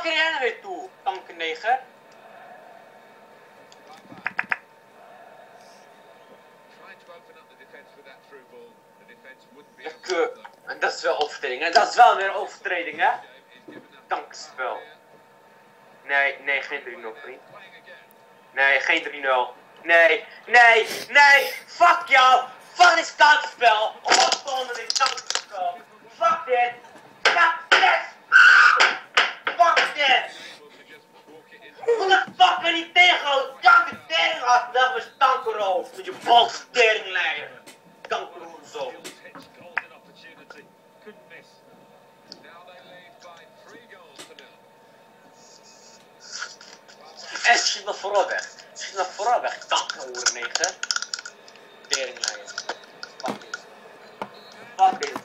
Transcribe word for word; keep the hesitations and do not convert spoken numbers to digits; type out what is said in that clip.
rennen weer toe, kankerneger. Ja, en dat is wel overtreding, hè? Dat is wel weer overtreding, hè? Dankspel. Nee, nee, geen drie nul, vriend. Nee, geen drie nul. Nee, nee, nee! Fuck jou! Fuck dit dankspel! Wat zonder dit dankspel! Fuck dit! Fuck dit! Fuck dit! Hoe de fuck kan je tegenhouden? Dank de tering af, dat was kankerhoofd. Met je balse teringleier. Kankerhoofd zo. En schiet nog voorop weg. Schiet nog voorop weg. Kankerhoer negen. Teringleier. Fuck dit. Fuck dit.